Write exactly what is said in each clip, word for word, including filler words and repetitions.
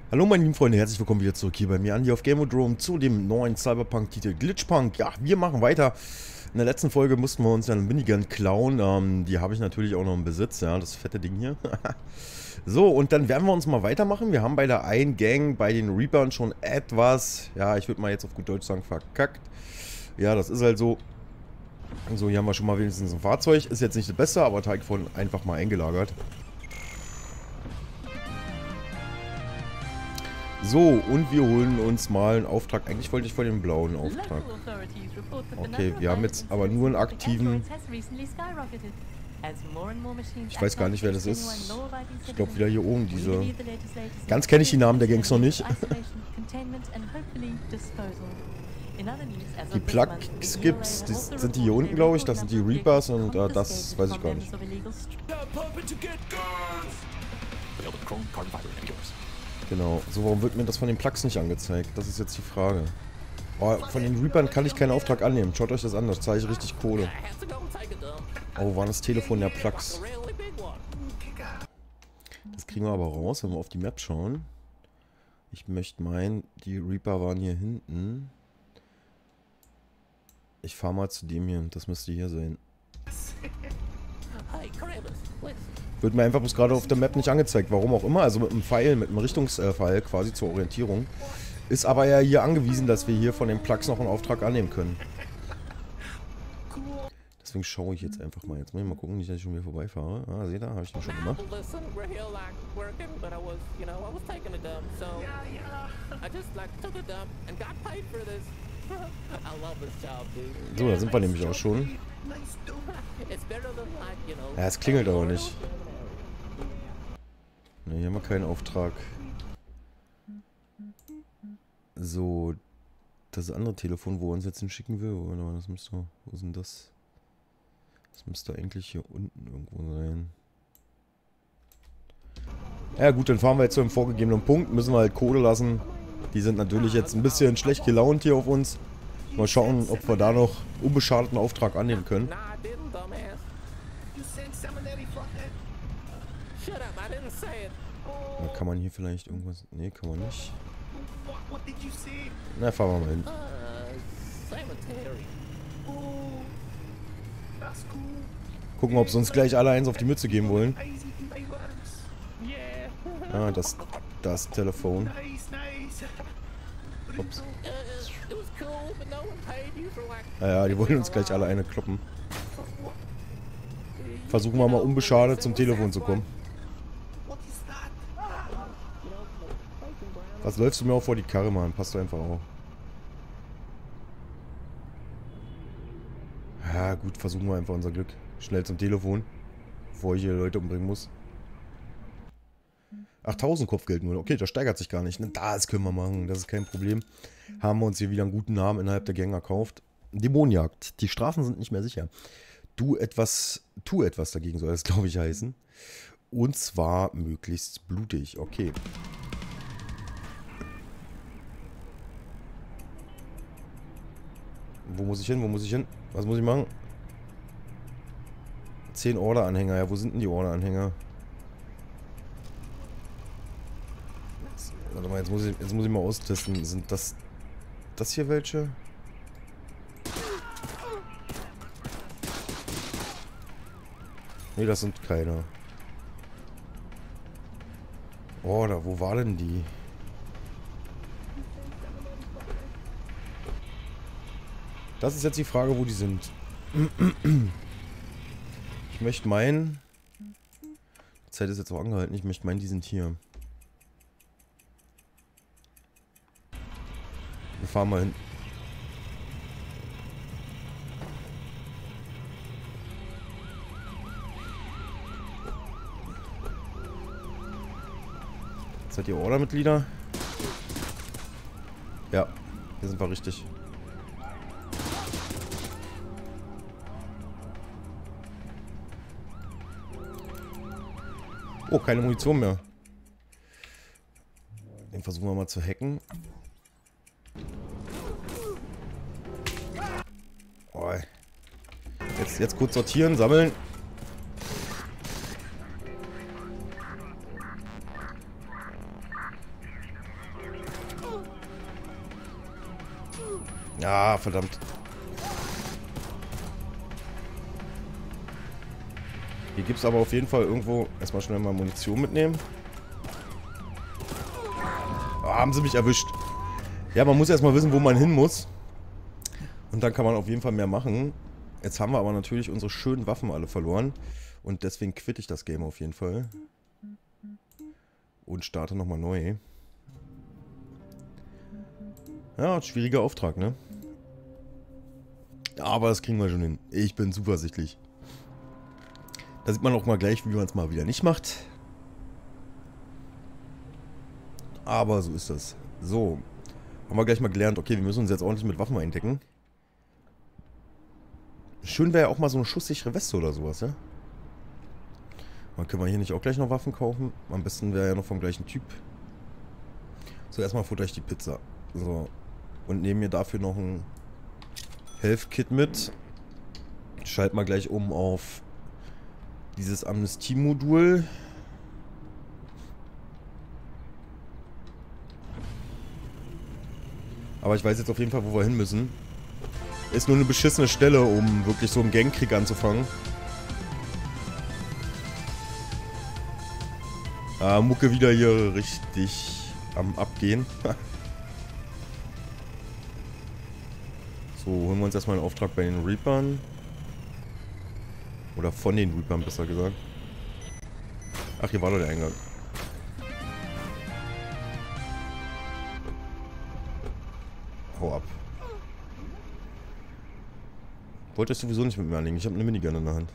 Hallo meine lieben Freunde, herzlich willkommen wieder zurück hier bei mir an hier auf Gamodrome zu dem neuen Cyberpunk-Titel Glitchpunk. Ja, wir machen weiter. In der letzten Folge mussten wir uns ja eine Minigun klauen. Ähm, die habe ich natürlich auch noch im Besitz, ja, das fette Ding hier. So, und dann werden wir uns mal weitermachen. Wir haben bei der einen Gang, bei den Reapern schon etwas, ja, ich würde mal jetzt auf gut Deutsch sagen, verkackt. Ja, das ist halt so. So, hier haben wir schon mal wenigstens ein Fahrzeug. Ist jetzt nicht das Beste, aber Teig von einfach mal eingelagert. So, und wir holen uns mal einen Auftrag. Eigentlich wollte ich vor den blauen Auftrag. Okay, wir haben jetzt aber nur einen aktiven. Ich weiß gar nicht, wer das ist. Ich glaube wieder hier oben diese. Ganz kenne ich die Namen der Gangs noch nicht. Die Plug-Skips, die sind die hier unten, glaube ich. Das sind die Reapers und äh, das weiß ich gar nicht. Genau. So, warum wird mir das von den Plugs nicht angezeigt? Das ist jetzt die Frage. Oh, von den Reapern kann ich keinen Auftrag annehmen. Schaut euch das an, das zahle ich richtig Kohle. Oh, war das Telefon der Plugs. Das kriegen wir aber raus, wenn wir auf die Map schauen. Ich möchte meinen, die Reaper waren hier hinten. Ich fahre mal zu dem hier. Das müsste hier sein. Wird mir einfach bloß gerade auf der Map nicht angezeigt. Warum auch immer. Also mit einem Pfeil, mit einem Richtungspfeil quasi zur Orientierung. Ist aber ja hier angewiesen, dass wir hier von den Plugs noch einen Auftrag annehmen können. Deswegen schaue ich jetzt einfach mal. Jetzt muss ich mal gucken, nicht, dass ich schon wieder vorbeifahre. Ah, seht ihr? Habe ich den schon gemacht. So, da sind wir nämlich auch schon. Ja, es klingelt aber nicht. Ne, hier haben wir keinen Auftrag. So, das andere Telefon, wo er uns jetzt hinschicken will, oder das müsste, wo ist denn das? Das müsste eigentlich hier unten irgendwo sein. Ja gut, dann fahren wir jetzt zu einem vorgegebenen Punkt, müssen wir halt Kohle lassen. Die sind natürlich jetzt ein bisschen schlecht gelaunt hier auf uns. Mal schauen, ob wir da noch unbeschadeten Auftrag annehmen können. Da kann man hier vielleicht irgendwas... Ne, kann man nicht. Na, fahren wir mal hin. Gucken, ob sie uns gleich alle eins auf die Mütze geben wollen. Ah, das, das Telefon. Ups. Naja, die wollen uns gleich alle eine kloppen. Versuchen wir mal unbeschadet zum Telefon zu kommen. Was läufst du mir auch vor die Karre, Mann? Passt doch einfach auf. Ja, gut, versuchen wir einfach unser Glück. Schnell zum Telefon, bevor ich hier Leute umbringen muss. Ach, tausend Kopfgeld nur. Okay, das steigert sich gar nicht. Das können wir machen, das ist kein Problem. Haben wir uns hier wieder einen guten Namen innerhalb der Gang erkauft. Dämonenjagd. Die Straßen sind nicht mehr sicher. Du etwas, tu etwas dagegen, soll das, glaube ich, heißen. Und zwar möglichst blutig. Okay. Wo muss ich hin? Wo muss ich hin? Was muss ich machen? zehn Order-Anhänger. Ja, wo sind denn die Order-Anhänger? Warte mal, jetzt muss ich, jetzt muss ich mal austesten. Sind das... Das hier welche? Ne, das sind keine. Oh, da, wo war denn die? Das ist jetzt die Frage, wo die sind. Ich möchte meinen... Die Zeit ist jetzt auch angehalten. Ich möchte meinen, die sind hier. Wir fahren mal hin. Seid ihr Order-Mitglieder? Ja, hier sind wir richtig. Oh, keine Munition mehr. Den versuchen wir mal zu hacken. Oh, jetzt, jetzt kurz sortieren, sammeln. Ja, verdammt. Hier gibt es aber auf jeden Fall irgendwo... Erstmal schnell mal Munition mitnehmen. Oh, haben sie mich erwischt. Ja, man muss erstmal wissen, wo man hin muss. Und dann kann man auf jeden Fall mehr machen. Jetzt haben wir aber natürlich unsere schönen Waffen alle verloren. Und deswegen quitte ich das Game auf jeden Fall. Und starte nochmal neu. Ja, schwieriger Auftrag, ne? Aber das kriegen wir schon hin. Ich bin zuversichtlich. Da sieht man auch mal gleich, wie man es mal wieder nicht macht. Aber so ist das. So. Haben wir gleich mal gelernt, okay, wir müssen uns jetzt ordentlich mit Waffen eindecken. Schön wäre ja auch mal so eine schusssichere Weste oder sowas, ja? Dann können wir hier nicht auch gleich noch Waffen kaufen. Am besten wäre ja noch vom gleichen Typ. So, erstmal futter ich die Pizza. So. Und nehme mir dafür noch ein Health-Kit mit. Schalt mal gleich um auf dieses Amnestie-Modul. Aber ich weiß jetzt auf jeden Fall, wo wir hin müssen. Ist nur eine beschissene Stelle, um wirklich so einen Gangkrieg anzufangen. Ah, Mucke wieder hier richtig am Abgehen. So, holen wir uns erstmal einen Auftrag bei den Reapern. Oder von den Reapern, besser gesagt. Ach, hier war doch der Eingang. Hau ab. Wollte ich sowieso nicht mit mir anlegen. Ich habe eine Minigun in der Hand.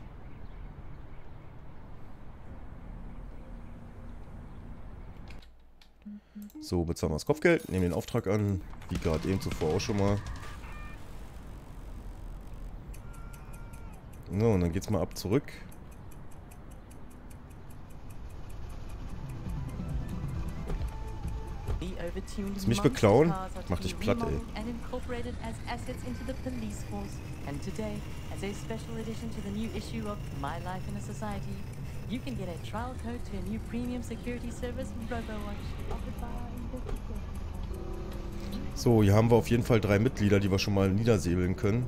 So, bezahlen wir das Kopfgeld, nehmen den Auftrag an, wie gerade eben zuvor auch schon mal. So, und dann geht's mal ab zurück. Willst du mich beklauen? Mach dich platt, ey. You can get a trial code to a new premium security service, RoboWatch. So, hier haben wir auf jeden Fall drei Mitglieder, die wir schon mal niedersäbeln können.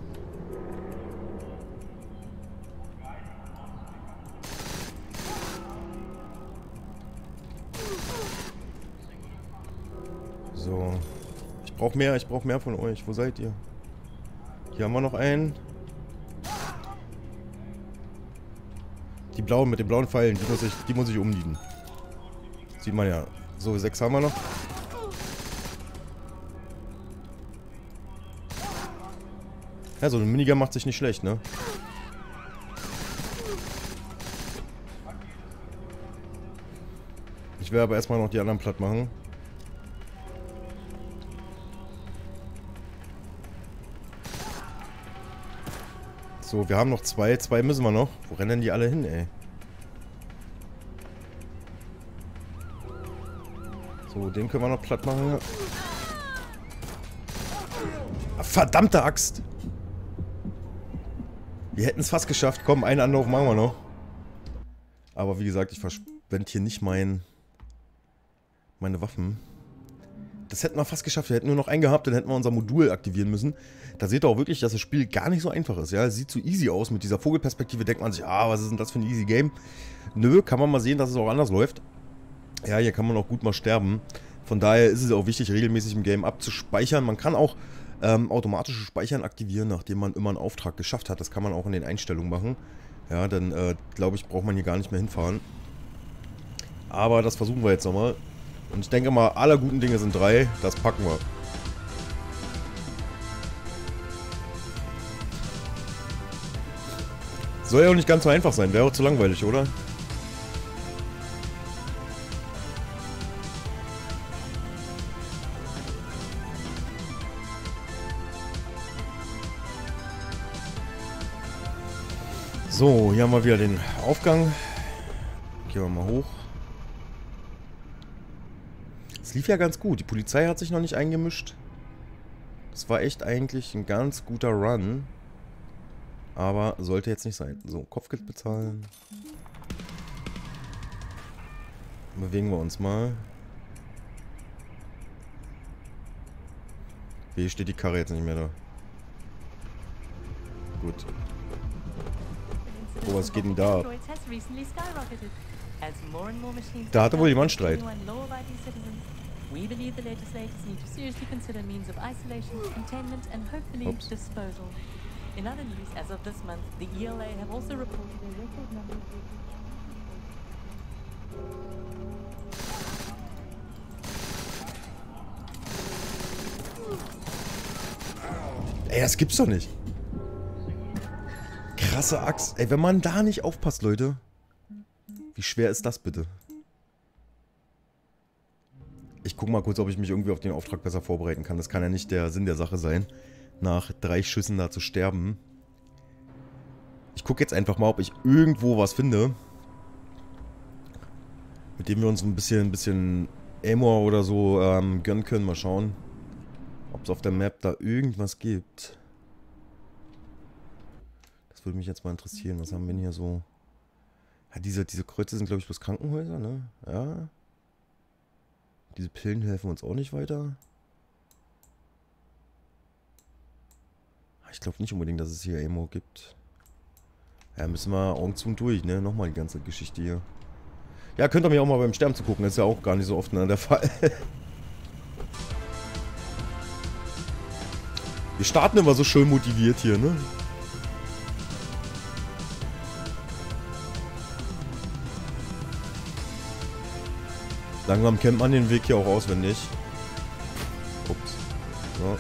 So. Ich brauche mehr, ich brauche mehr von euch. Wo seid ihr? Hier haben wir noch einen. Die blauen mit den blauen Pfeilen, die muss ich, die muss ich umnieten. Sieht man ja. So, sechs haben wir noch. Ja, so eine Minigun macht sich nicht schlecht, ne? Ich will aber erstmal noch die anderen platt machen. So, wir haben noch zwei. Zwei müssen wir noch. Wo rennen die alle hin, ey? So, den können wir noch platt machen. Ah, verdammte Axt! Wir hätten es fast geschafft. Komm, einen Anlauf machen wir noch. Aber wie gesagt, ich verschwende hier nicht mein, meine Waffen. Das hätten wir fast geschafft. Wir hätten nur noch einen gehabt, dann hätten wir unser Modul aktivieren müssen. Da seht ihr auch wirklich, dass das Spiel gar nicht so einfach ist. Ja, es sieht so easy aus. Mit dieser Vogelperspektive denkt man sich, ah, was ist denn das für ein easy Game? Nö, kann man mal sehen, dass es auch anders läuft. Ja, hier kann man auch gut mal sterben. Von daher ist es auch wichtig, regelmäßig im Game abzuspeichern. Man kann auch ähm, automatisches Speichern aktivieren, nachdem man immer einen Auftrag geschafft hat. Das kann man auch in den Einstellungen machen. Ja, dann äh, glaube ich, braucht man hier gar nicht mehr hinfahren. Aber das versuchen wir jetzt nochmal. Und ich denke mal, aller guten Dinge sind drei. Das packen wir. Soll ja auch nicht ganz so einfach sein. Wäre auch zu langweilig, oder? So, hier haben wir wieder den Aufgang. Gehen wir mal hoch. Es lief ja ganz gut. Die Polizei hat sich noch nicht eingemischt. Das war echt eigentlich ein ganz guter Run. Aber sollte jetzt nicht sein. So, Kopfgeld bezahlen. Bewegen wir uns mal. Hier steht die Karre jetzt nicht mehr da. gut. Oh, was geht denn da ab? Da hatte wohl jemand Streit. We believe the legislators need to seriously consider means of isolation, containment, and hopefully Oops. disposal. In other news, as of this month, the E L A have also reported a record number of Ey, das gibt's doch nicht. Krasse Axt. Ey, wenn man da nicht aufpasst, Leute. Wie schwer ist das bitte? Ich guck mal kurz, ob ich mich irgendwie auf den Auftrag besser vorbereiten kann. Das kann ja nicht der Sinn der Sache sein, nach drei Schüssen da zu sterben. Ich gucke jetzt einfach mal, ob ich irgendwo was finde, mit dem wir uns ein bisschen, ein bisschen Ammo oder so ähm, gönnen können. Mal schauen, ob es auf der Map da irgendwas gibt. Das würde mich jetzt mal interessieren. Was haben wir denn hier so? Ja, diese, diese Kreuze sind, glaube ich, bloß Krankenhäuser, ne? Ja. Diese Pillen helfen uns auch nicht weiter. Ich glaube nicht unbedingt, dass es hier Ammo gibt. Ja, müssen wir Augen zu und durch, ne? Nochmal die ganze Geschichte hier. Ja, könnt ihr mir auch mal beim Sterben zu gucken. Das ist ja auch gar nicht so oft, ne, der Fall. Wir starten immer so schön motiviert hier, ne? Langsam kennt man den Weg hier auch auswendig. Ups. So.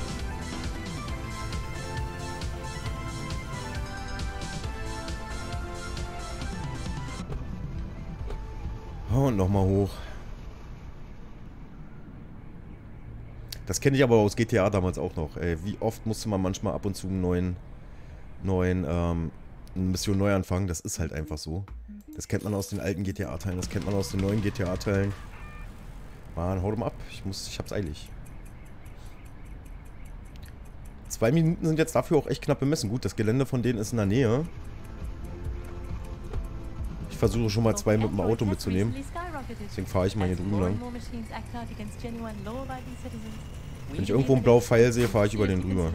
Und nochmal hoch. Das kenne ich aber aus G T A damals auch noch. Ey, wie oft musste man manchmal ab und zu einen neuen, neuen, ähm, eine Mission neu anfangen. Das ist halt einfach so. Das kennt man aus den alten G T A-Teilen. Das kennt man aus den neuen G T A-Teilen. Mann, hau doch mal ab. Ich muss, ich hab's eilig. Zwei Minuten sind jetzt dafür auch echt knapp bemessen. Gut, das Gelände von denen ist in der Nähe. Ich versuche schon mal zwei mit dem Auto mitzunehmen. Deswegen fahre ich mal hier drüben lang. Wenn ich irgendwo einen blauen Pfeil sehe, fahre ich über den drüber.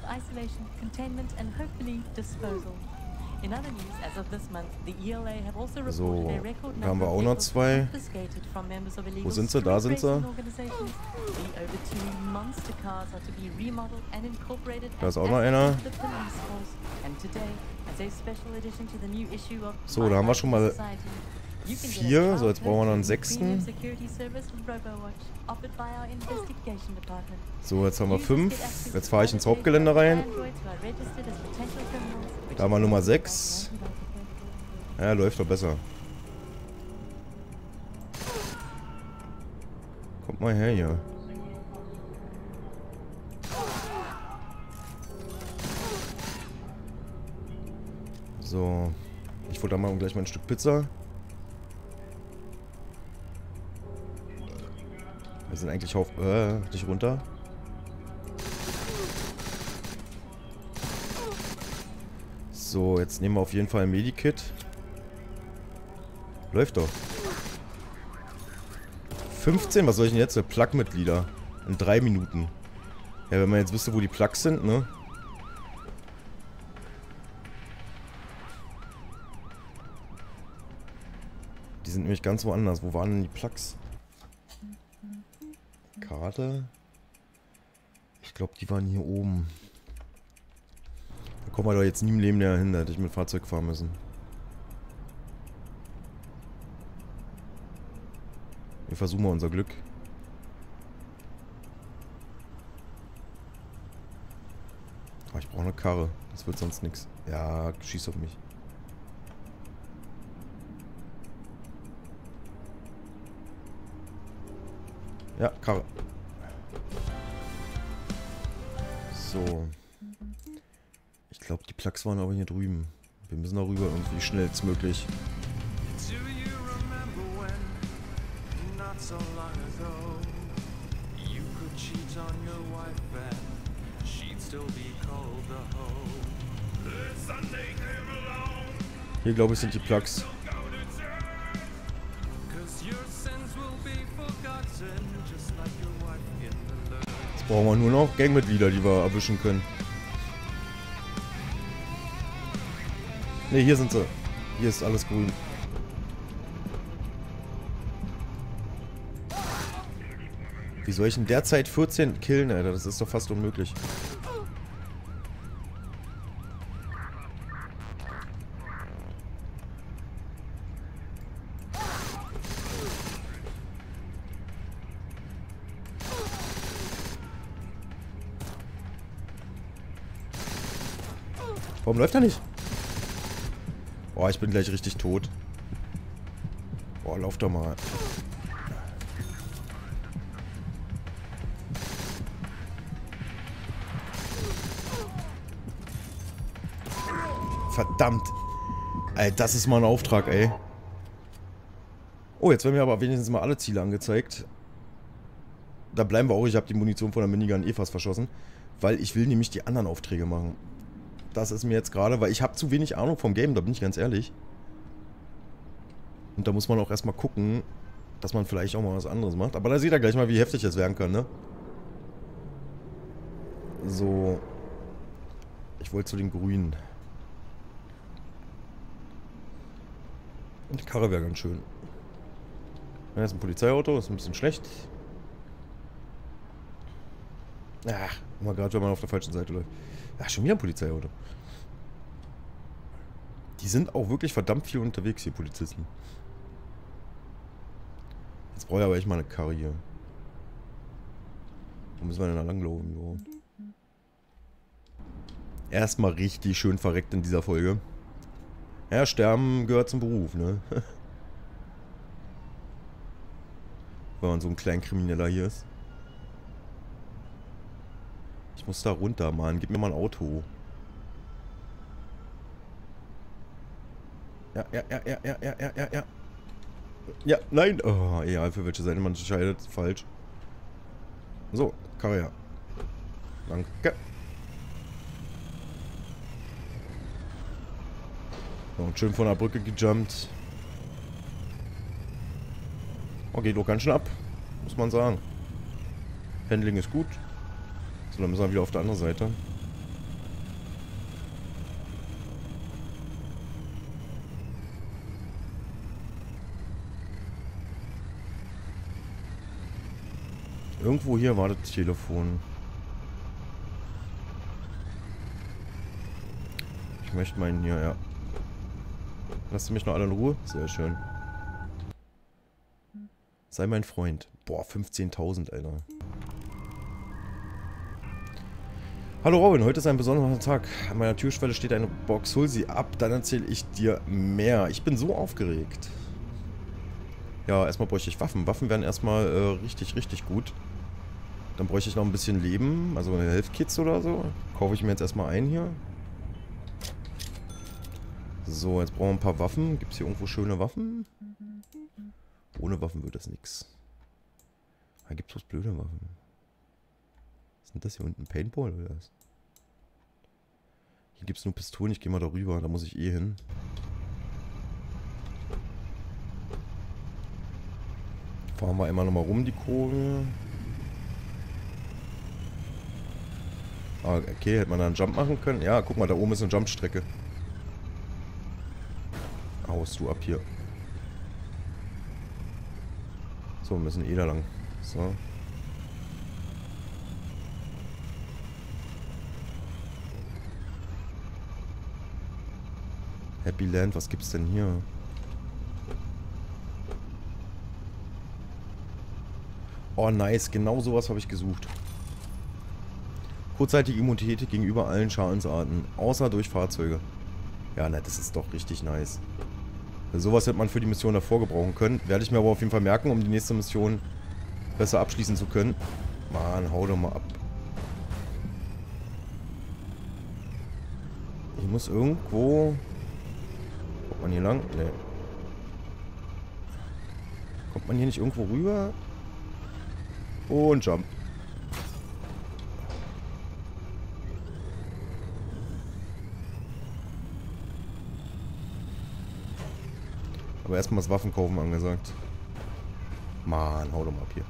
So, da haben wir auch noch zwei. Wo sind sie? Da sind sie. Da ist auch noch einer. So, da haben wir schon mal vier. So, jetzt brauchen wir noch einen sechsten. So, jetzt haben wir fünf. Jetzt fahre ich ins Hauptgelände rein. Da haben wir Nummer sechs. Ja, läuft doch besser. Kommt mal her hier. So. Ich futter mal gleich mal ein Stück Pizza. Wir sind eigentlich auf... Äh, dich runter. So, jetzt nehmen wir auf jeden Fall ein Medikit. Läuft doch. fünfzehn, was soll ich denn jetzt? Plug-Mitglieder. In drei Minuten. Ja, wenn man jetzt wüsste, wo die Plugs sind, ne? Die sind nämlich ganz woanders. Wo waren denn die Plugs? Karte. Ich glaube, die waren hier oben. Da kommen wir doch jetzt nie im Leben näher hin. Da hätte ich mit Fahrzeug fahren müssen. Wir versuchen mal unser Glück. Oh, ich brauche eine Karre. Das wird sonst nichts. Ja, schieß auf mich. Ja, Karre. So. Ich glaube, die Plugs waren aber hier drüben. Wir müssen da rüber irgendwie schnellstmöglich. Hier, glaube ich, sind die Plugs. Jetzt brauchen wir nur noch Gangmitglieder, die wir erwischen können. Ne, hier sind sie. Hier ist alles grün. Wie soll ich in der Zeit vierzehn killen, Alter? Das ist doch fast unmöglich. Warum läuft er nicht? Oh, ich bin gleich richtig tot. Oh, lauf doch mal. Verdammt. Ey, das ist mal ein Auftrag, ey. Oh, jetzt werden mir aber wenigstens mal alle Ziele angezeigt. Da bleiben wir auch. Ich habe die Munition von der Minigun eh fast verschossen. Weil ich will nämlich die anderen Aufträge machen. Das ist mir jetzt gerade, weil ich habe zu wenig Ahnung vom Game, da bin ich ganz ehrlich. Und da muss man auch erstmal gucken, dass man vielleicht auch mal was anderes macht. Aber da seht ihr gleich mal, wie heftig es werden kann, ne? So. Ich wollte zu den Grünen. Und die Karre wäre ganz schön. Ja, das ist ein Polizeiauto, ist ein bisschen schlecht. Ach, immer gerade, wenn man auf der falschen Seite läuft. Ach, schon wieder ein Polizeiauto. Die sind auch wirklich verdammt viel unterwegs, hier Polizisten. Jetzt brauche ich aber echt mal eine Karre hier. Wo müssen wir denn da langlaufen? Jo. Erstmal richtig schön verreckt in dieser Folge. Ja, sterben gehört zum Beruf, ne? Wenn man so ein Kleinkrimineller hier ist. Ich muss da runter, Mann. Gib mir mal ein Auto. Ja, ja, ja, ja, ja, ja, ja, ja, ja. Ja, nein. Oh, egal, für welche Seite man entscheidet. Falsch. So, Karre, ja. Danke. So, und schön von der Brücke gejumpt. Oh, geht doch ganz schön ab. Muss man sagen. Handling ist gut. So, dann müssen wir wieder auf der anderen Seite. Irgendwo hier war das Telefon. Ich möchte meinen hier, ja. Lasst mich noch alle in Ruhe? Sehr schön. Sei mein Freund. Boah, fünfzehntausend, Alter. Hallo Robin, heute ist ein besonderer Tag. An meiner Türschwelle steht eine Box. Hol sie ab, dann erzähle ich dir mehr. Ich bin so aufgeregt. Ja, erstmal bräuchte ich Waffen. Waffen wären erstmal äh, richtig, richtig gut. Dann bräuchte ich noch ein bisschen Leben, also eine Health-Kits oder so. Kaufe ich mir jetzt erstmal ein hier. So, jetzt brauchen wir ein paar Waffen. Gibt es hier irgendwo schöne Waffen? Ohne Waffen wird das nichts. Da gibt es bloß blöde Waffen. Was sind das hier unten? Paintball oder was? Hier gibt es nur Pistolen. Ich gehe mal darüber. Da muss ich eh hin. Fahren wir einmal nochmal rum, die Kurve. Ah, okay, hätte man da einen Jump machen können? Ja, guck mal, da oben ist eine Jumpstrecke. Haust du ab hier. So, wir müssen eh da lang. So. Happy Land, was gibt's denn hier? Oh, nice. Genau sowas habe ich gesucht. Kurzzeitige Immunität gegenüber allen Schadensarten. Außer durch Fahrzeuge. Ja, ne, das ist doch richtig nice. Also sowas hätte man für die Mission davor gebrauchen können. Werde ich mir aber auf jeden Fall merken, um die nächste Mission besser abschließen zu können. Mann, hau doch mal ab. Ich muss irgendwo... Kommt man hier lang? Ne. Kommt man hier nicht irgendwo rüber? Und Jump. Aber erstmal das Waffenkaufen angesagt. Mann, hau doch mal ab hier.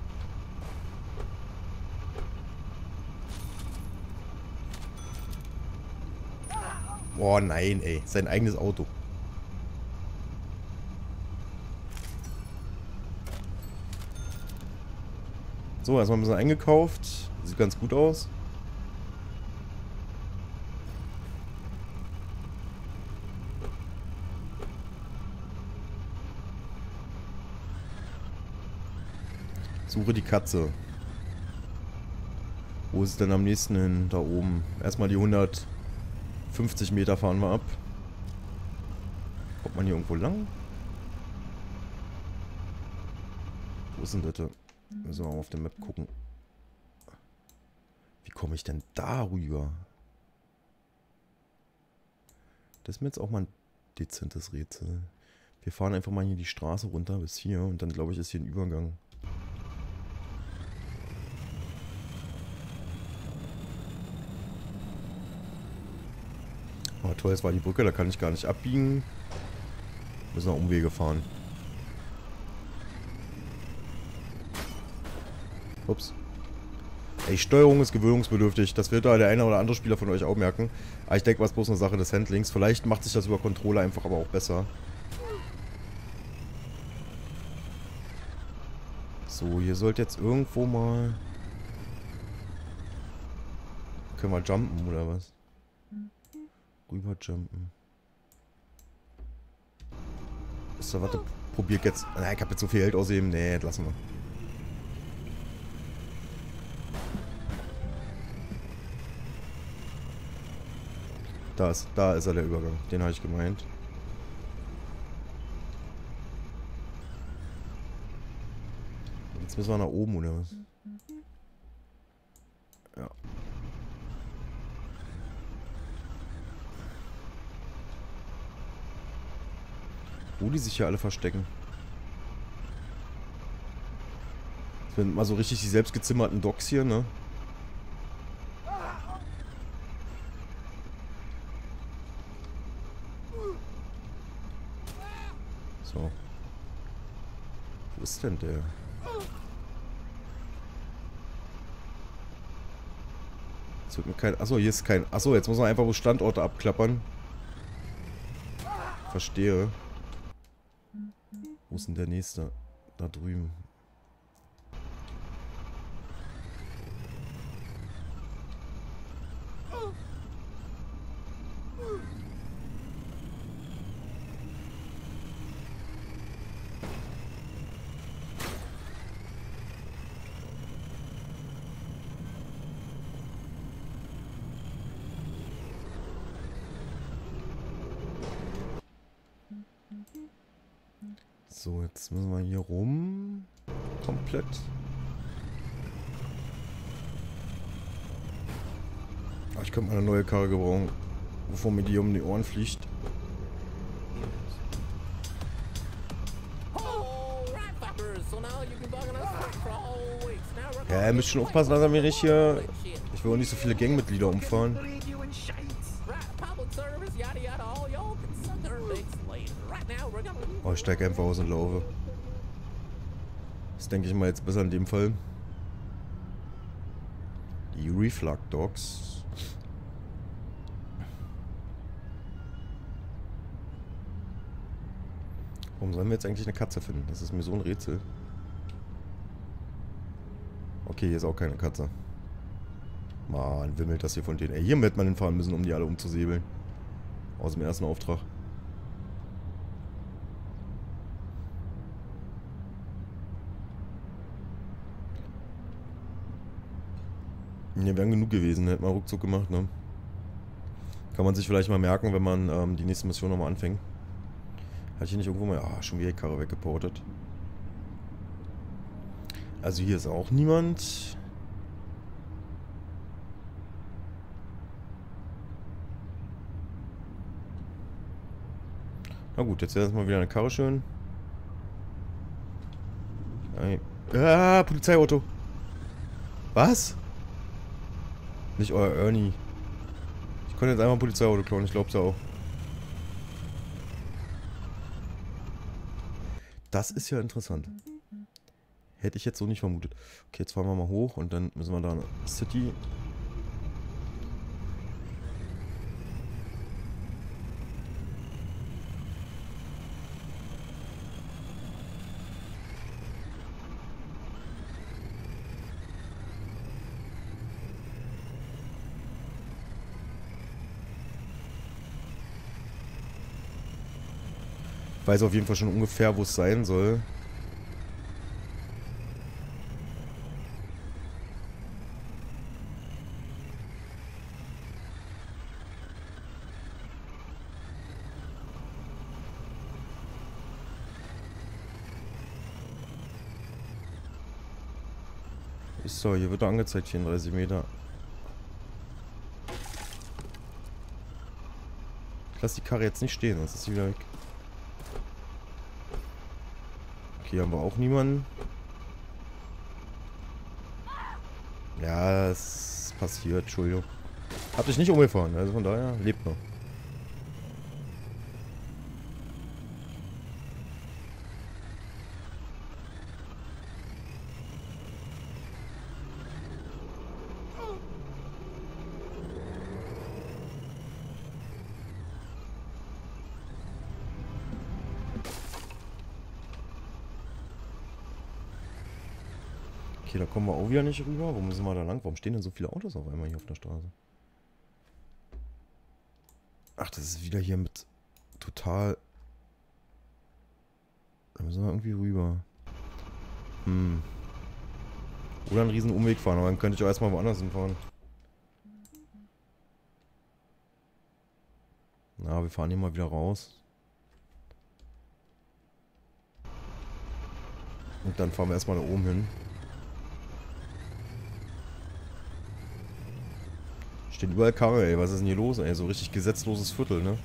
Oh nein, ey. Sein eigenes Auto. So, erstmal ein bisschen eingekauft. Sieht ganz gut aus. Suche die Katze. Wo ist es denn am nächsten hin? Da oben. Erstmal die hundertfünfzig Meter fahren wir ab. Kommt man hier irgendwo lang? Wo ist denn das? Müssen wir mal auf der Map gucken. Wie komme ich denn da rüber? Das ist mir jetzt auch mal ein dezentes Rätsel. Wir fahren einfach mal hier die Straße runter bis hier und dann glaube ich ist hier ein Übergang. Oh toll, jetzt war die Brücke, da kann ich gar nicht abbiegen. Müssen wir Umwege fahren. Ups. Ey, Steuerung ist gewöhnungsbedürftig. Das wird da der eine oder andere Spieler von euch auch merken. Aber ich denke, was bloß eine Sache des Handlings. Vielleicht macht sich das über Controller einfach aber auch besser. So, hier sollte jetzt irgendwo mal... Können wir jumpen oder was? Rüber jumpen. Ist da, warte, probier jetzt. Na, ich hab jetzt so viel Geld ausheben. Nee, lassen wir. Da ist, da ist er, der Übergang. Den habe ich gemeint. Jetzt müssen wir nach oben, oder was? Ja. Wo die sich hier alle verstecken. Das sind mal so richtig die selbstgezimmerten Docks hier, ne? So. Wo ist denn der? Jetzt wird mir kein... Achso, hier ist kein... Achso, jetzt muss man einfach so Standorte abklappern. Verstehe. Wo ist denn der nächste? Da drüben. So, jetzt müssen wir hier rum. Komplett. Ah, ich könnte mal eine neue Karre gebrauchen, bevor mir die um die Ohren fliegt. Ja, ihr müsst schon aufpassen, dass er mir nicht hier... Ich will auch nicht so viele Gangmitglieder umfahren. Oh, ich steige einfach aus und laufe. Das denke ich mal jetzt besser in dem Fall. Die Reflux Dogs. Warum sollen wir jetzt eigentlich eine Katze finden? Das ist mir so ein Rätsel. Okay, hier ist auch keine Katze. Mann, wimmelt das hier von denen. Ey, hier hätte man hinfahren müssen, um die alle umzusäbeln. Aus dem ersten Auftrag. Hier wären genug gewesen, hätte man ruckzuck gemacht, ne? Kann man sich vielleicht mal merken, wenn man ähm, die nächste Mission nochmal anfängt. Hatte ich hier nicht irgendwo mal... Ah, schon wieder die Karre weggeportet. Also hier ist auch niemand. Na gut, jetzt wäre erstmal wieder eine Karre schön. Nein. Ah, Polizeiauto. Was? Nicht euer Ernie. Ich konnte jetzt einmal ein Polizeiauto klauen, ich glaub's ja auch. Das ist ja interessant. Hätte ich jetzt so nicht vermutet. Okay, jetzt fahren wir mal hoch und dann müssen wir da eine City. Weiß auf jeden Fall schon ungefähr, wo es sein soll. Ist so, hier wird er angezeigt, vierunddreißig Meter. Ich lasse die Karre jetzt nicht stehen, sonst ist sie wieder weg. Okay, haben wir auch niemanden. Ja, es passiert, Entschuldigung. Hab dich nicht umgefahren, also von daher, lebt noch. Okay, da kommen wir auch wieder nicht rüber. Wo müssen wir da lang? Warum stehen denn so viele Autos auf einmal hier auf der Straße? Ach, das ist wieder hier mit total... Da müssen wir irgendwie rüber. Hm. Oder einen riesen Umweg fahren, aber dann könnte ich auch erstmal woanders hinfahren. Na, wir fahren hier mal wieder raus. Und dann fahren wir erstmal da oben hin. Stehen überall Karre, ey. Was ist denn hier los, ey? So richtig gesetzloses Viertel, ne?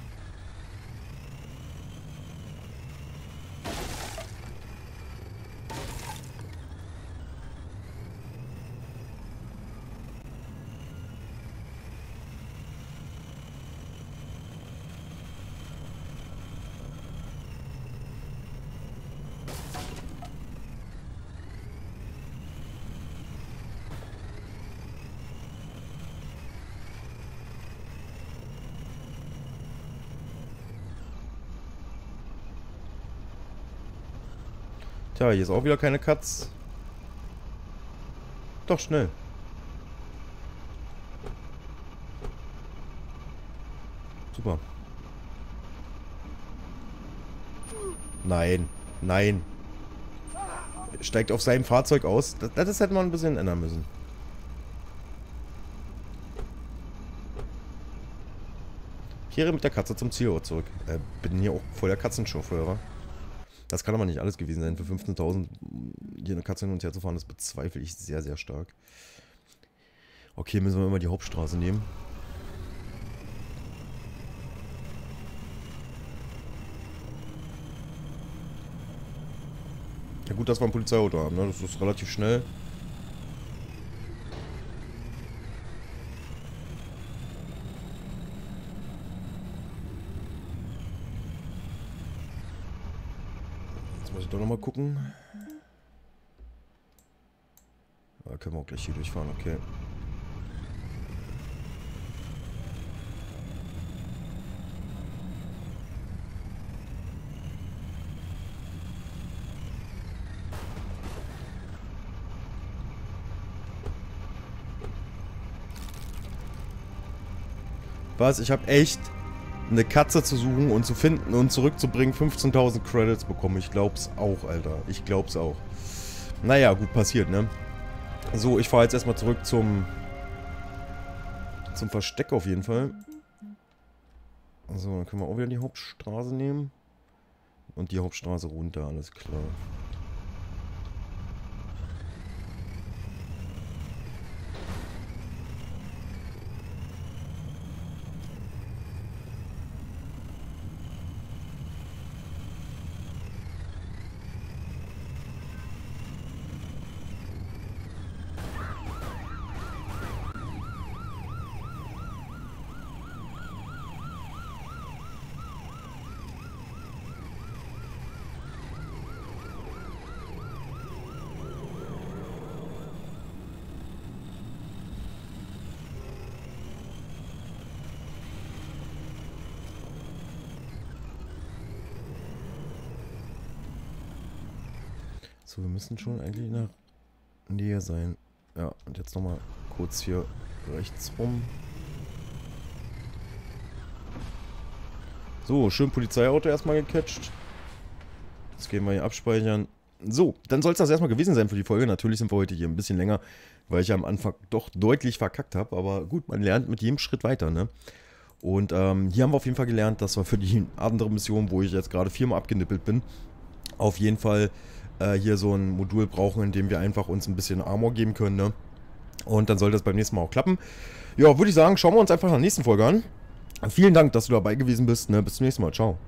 Tja, hier ist auch wieder keine Katz. Doch, schnell. Super. Nein, nein. Steigt auf seinem Fahrzeug aus. Das, das hätte man ein bisschen ändern müssen. Kehre mit der Katze zum Zielort zurück. Äh, bin hier auch voll der Katzenchauffeur. Das kann aber nicht alles gewesen sein. Für fünfzehntausend hier eine Katze hin und her zu fahren, das bezweifle ich sehr, sehr stark. Okay, müssen wir immer die Hauptstraße nehmen. Ja gut, dass wir ein Polizeiauto haben, ne? Das ist relativ schnell. Muss ich doch nochmal gucken. Da können wir auch gleich hier durchfahren, okay. Was? Ich habe echt eine Katze zu suchen und zu finden und zurückzubringen, fünfzehntausend Credits bekommen. Ich glaub's auch, Alter. Ich glaub's auch. Naja, gut, passiert, ne? So, ich fahre jetzt erstmal zurück zum zum Versteck auf jeden Fall. So, dann können wir auch wieder die Hauptstraße nehmen. Und die Hauptstraße runter, alles klar. So, wir müssen schon eigentlich in der Nähe sein. Ja, und jetzt nochmal kurz hier rechts rum. So, schön Polizeiauto erstmal gecatcht. Jetzt gehen wir hier abspeichern. So, dann soll es das erstmal gewesen sein für die Folge. Natürlich sind wir heute hier ein bisschen länger, weil ich ja am Anfang doch deutlich verkackt habe. Aber gut, man lernt mit jedem Schritt weiter, ne? Und ähm, hier haben wir auf jeden Fall gelernt, dass wir für die Abenteuermission, wo ich jetzt gerade viermal abgenippelt bin, auf jeden Fall äh, hier so ein Modul brauchen, in dem wir einfach uns ein bisschen Armor geben können, ne? Und dann soll das beim nächsten Mal auch klappen. Ja, würde ich sagen, schauen wir uns einfach in der nächsten Folge an. Vielen Dank, dass du dabei gewesen bist, ne? Bis zum nächsten Mal. Ciao.